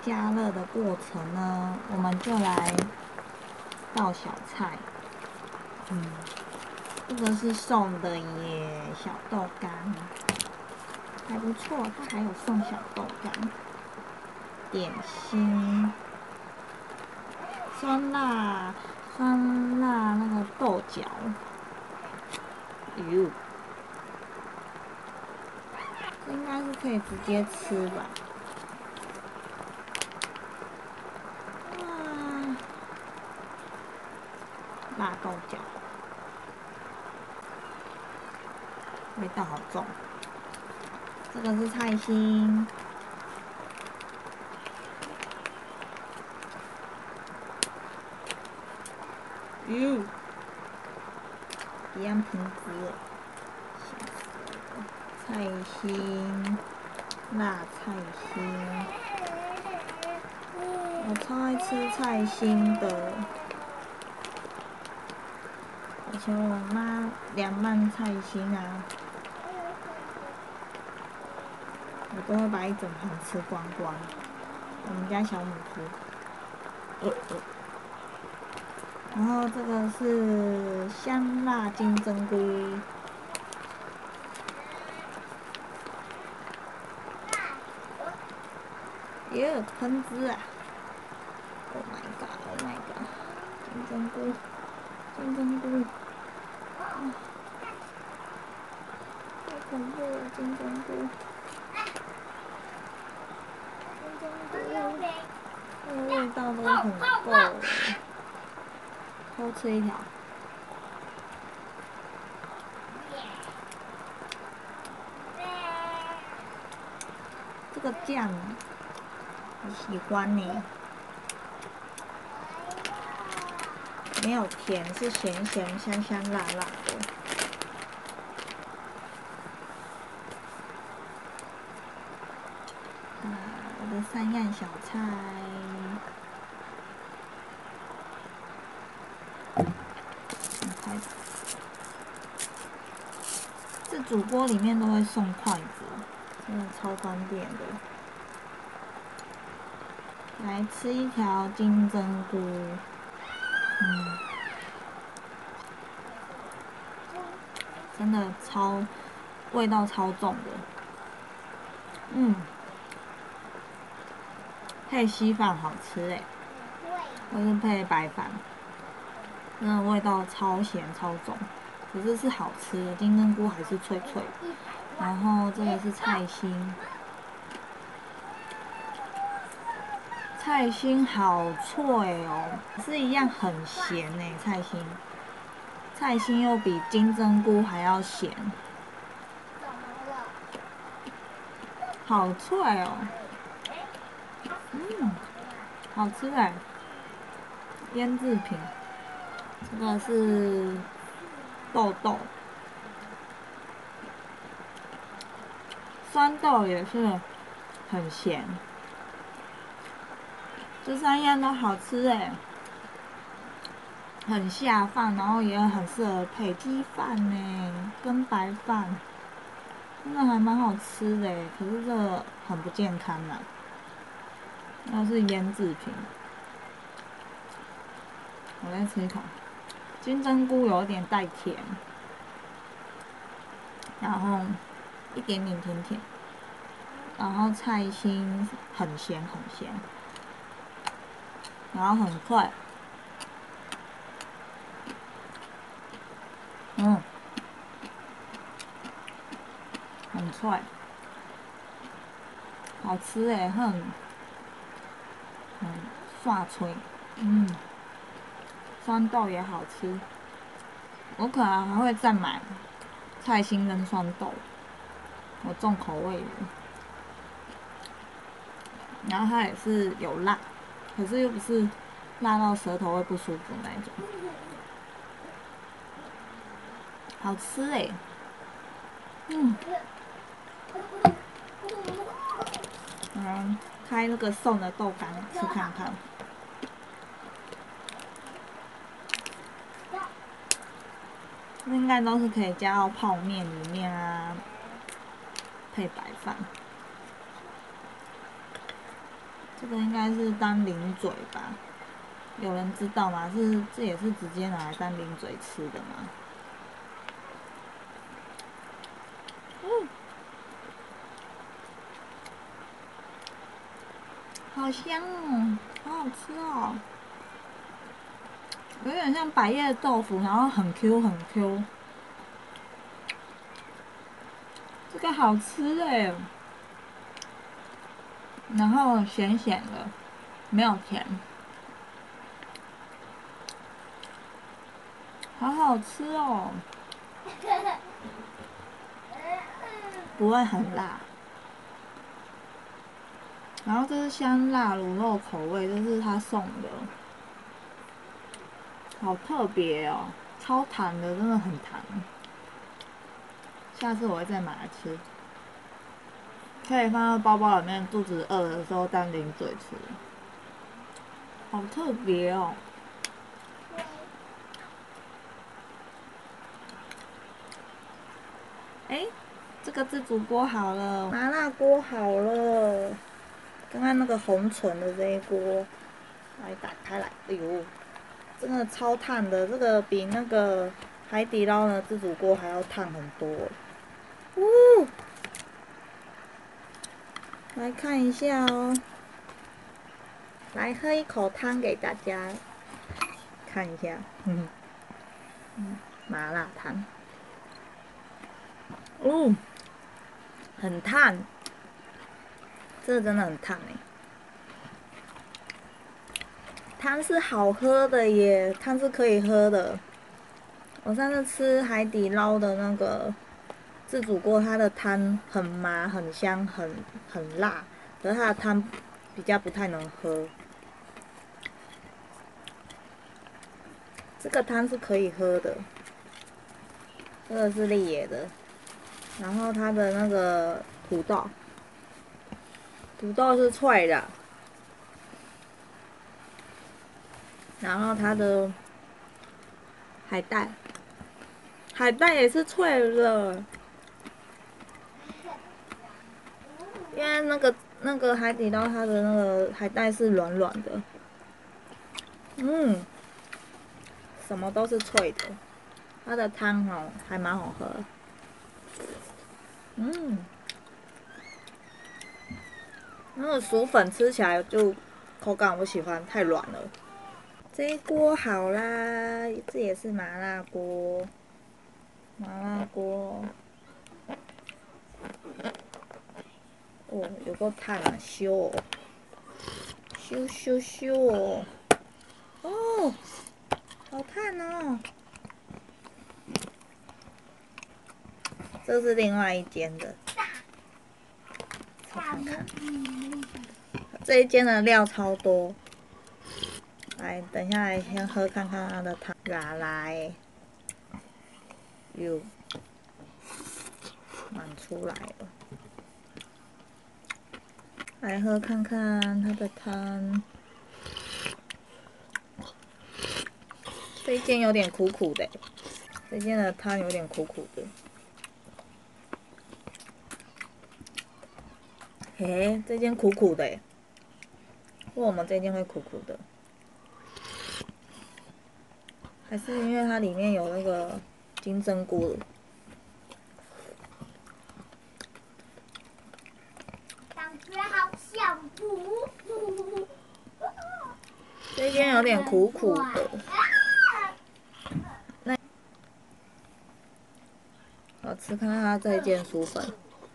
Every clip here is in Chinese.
加热的过程呢，我们就来倒小菜。这个是送的耶，小豆干，还不错，它还有送小豆干。点心，酸辣那个豆角，这应该是可以直接吃吧。哇，辣豆角，味道好重。这个是菜心。一样瓶子，菜心，辣菜心，我超爱吃菜心的。以前我妈凉拌菜心啊，我都会把一整盘吃光光。我们家小母猪。然后这个是香辣金针菇，耶，喷汁啊 ！Oh my god！Oh my god！ 金针菇，金针菇，太恐怖了，金针菇，金针菇，那个味道都很够。偷吃一条。这个酱我喜欢呢，没有甜，是咸咸香香辣辣的。我的3样小菜。这主锅里面都会送筷子，真的超方便的。来吃一条金针菇，真的味道超重的，配稀饭好吃哎，或是配白饭，真的味道超咸超重，可是是好吃的，金针菇还是脆脆的。然后这个是菜心。菜心好脆哦，是一样很咸呢。菜心又比金针菇还要咸，好脆哦，好吃哎，腌制品。这个是豆豆，酸豆也是很咸。这3样都好吃哎，很下饭，然后也很适合配鸡饭呢，跟白饭，真的还蛮好吃的。可是这个很不健康啊，那是腌制品。我再吃一口，金针菇有点带甜，然后一点点甜甜，然后菜心很咸很咸。然后很快，很脆，好吃诶，很刷脆，酸豆也好吃，我可能还会再买菜心跟酸豆，我重口味的。然后它也是有辣，可是又不是辣到舌头会不舒服那种，好吃诶。开那个送的豆干吃看看。应该都是可以加到泡面里面啊，配白饭。 这个应该是当零嘴吧？有人知道吗？这也是直接拿来当零嘴吃的吗？好香哦，好好吃哦，有点像百叶豆腐，然后很 Q 很 Q， 这个好吃哎，然后咸咸的，没有甜，好好吃哦，不会很辣。然后这是香辣卤肉口味，这是他送的，好特别哦，超弹的，真的很弹。下次我会再买来吃，可以放在包包里面，肚子饿的时候当零嘴吃，好特别哦。哎，这个自煮锅好了，麻辣锅好了。刚刚那个红唇的这一锅，来打开来，哎呦，真的超烫的，这个比那个海底捞的自煮锅还要烫很多。呜，来看一下哦，来喝一口汤给大家看一下，麻辣汤，哦，很烫，这个真的很烫哎。汤是好喝的耶，汤是可以喝的。我上次吃海底捞的那个自煮锅，它的汤很麻、很香、很辣，可是它的汤比较不太能喝。这个汤是可以喝的，这个是立野的。然后它的那个土豆，土豆是脆的，然后它的海带，海带也是脆的。因为那个海底捞它的那个海带是软软的，什么都是脆的，它的汤哦还蛮好喝，那个薯粉吃起来就口感我喜欢，太软了。这一锅好啦，这也是麻辣锅，麻辣锅，哦，有够烫啊，咻哦，咻咻咻哦，哦，好烫哦。这是另外一间的，看看，这一间的料超多。来，等一下来先喝看看它的汤，来，有满出来了，来喝看看它的汤。这一间有点苦苦的，这间的汤有点苦苦的。嘿，这间苦苦的，为什么这间会苦苦的？还是因为它里面有那个金针菇？感觉好想吐。这间有点苦苦的。那好吃，看看它这一间薯粉。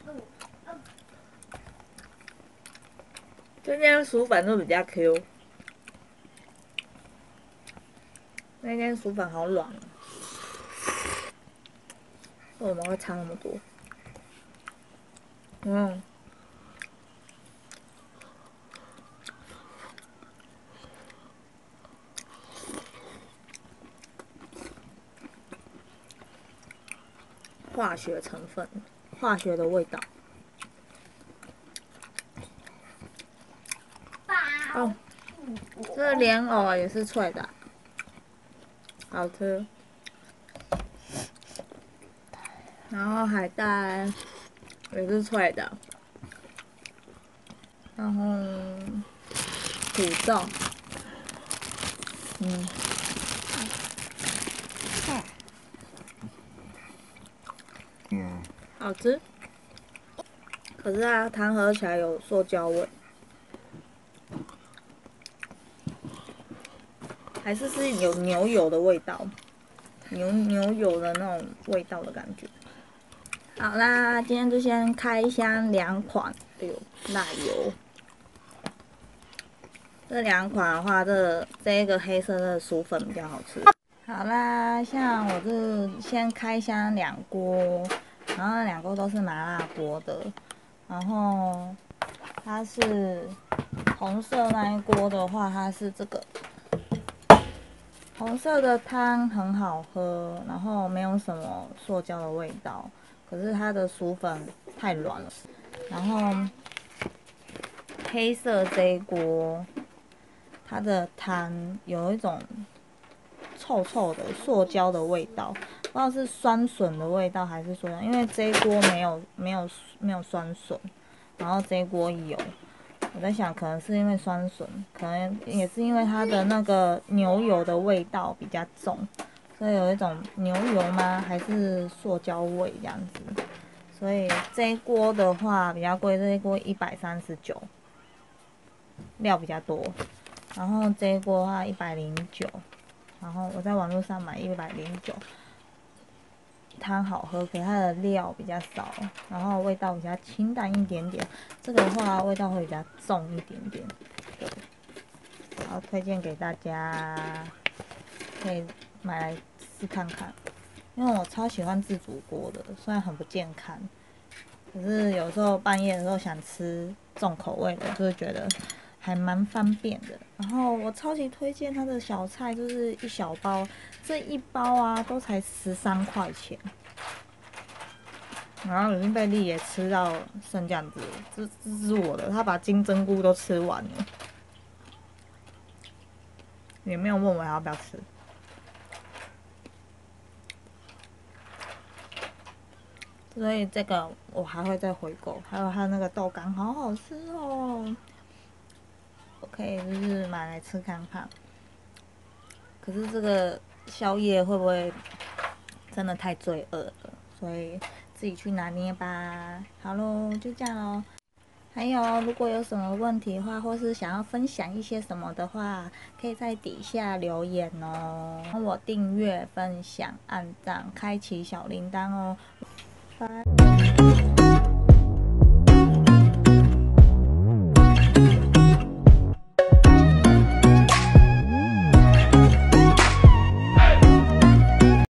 这间薯粉就比较 Q， 那间薯粉好软。为什么会差那么多？化学成分，化学的味道。哦，这个莲藕也是脆的，好吃。然后海带也是脆的，然后土豆，好吃。可是它汤喝起来有塑胶味，还是有牛油的味道，牛油的那种味道的感觉。好啦，今天就先开箱2款，辣油。这2款的话，这一个黑色的薯粉比较好吃。好啦，像我这先开箱2锅，然后2锅都是麻辣锅的，然后它是红色那一锅的话，它是这个红色的汤很好喝，然后没有什么塑胶的味道，可是它的薯粉太软了。然后黑色这一锅，它的汤有一种臭臭的塑胶的味道，不知道是酸笋的味道还是说，因为这一锅没有酸笋，然后这一锅有。我在想，可能是因为酸笋，可能也是因为它的那个牛油的味道比较重，所以有一种牛油吗？还是塑胶味这样子？所以这一锅的话比较贵，这一锅139，料比较多。然后这一锅的话109，然后我在网络上买109。汤好喝，可是它的料比较少，然后味道比较清淡一点点。这个的话味道会比较重一点点，对。然后推荐给大家，可以买来试看看。因为我超喜欢自煮锅的，虽然很不健康，可是有时候半夜的时候想吃重口味的，就是觉得还蛮方便的。然后我超级推荐它的小菜，就是一小包，这一包啊都才13块钱。然后已经被丽也吃到剩这样子了，这是我的，他把金针菇都吃完了，也没有问我要不要吃。所以这个我还会再回购，还有它那个豆干好好吃哦，我可以就是买来吃看看。可是这个宵夜会不会真的太罪恶了？所以自己去拿捏吧。好咯，就这样咯。还有，如果有什么问题的话，或是想要分享一些什么的话，可以在底下留言哦。帮我订阅、分享、按赞、开启小铃铛哦。拜。